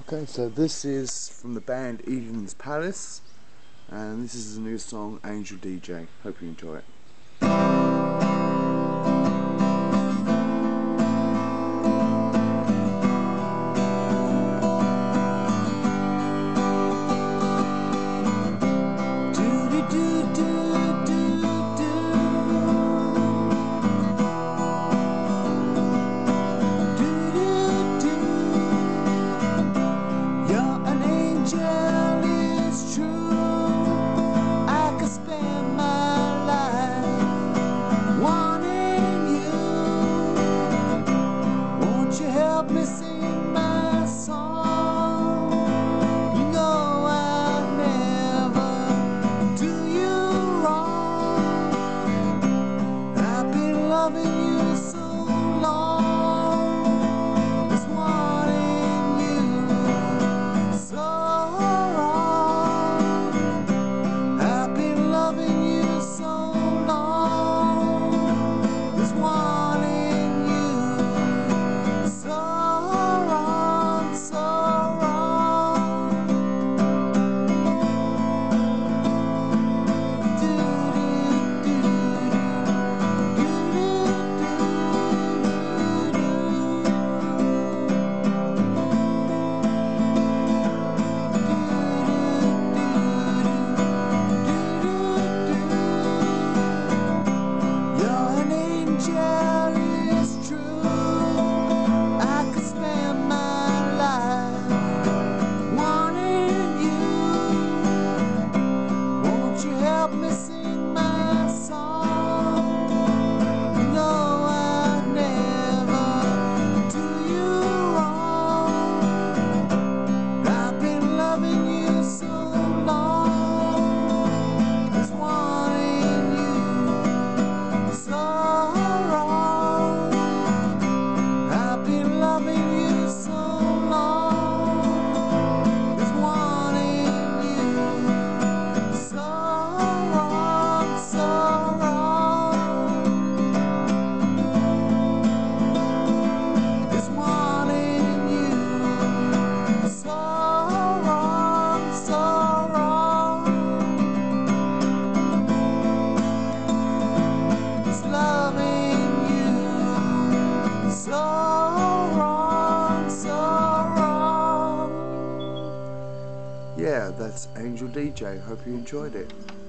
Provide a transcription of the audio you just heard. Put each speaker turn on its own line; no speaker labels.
Okay, so this is from the band Eden's Palace, and this is the new song Angel DJ. Hope you enjoy it.
Help me sing my song. You know I'll never do you wrong. I've been loving you so long, just wanting you so wrong. I've been loving you so long, just wanting
Yeah, that's Angel DJ. Hope you enjoyed it.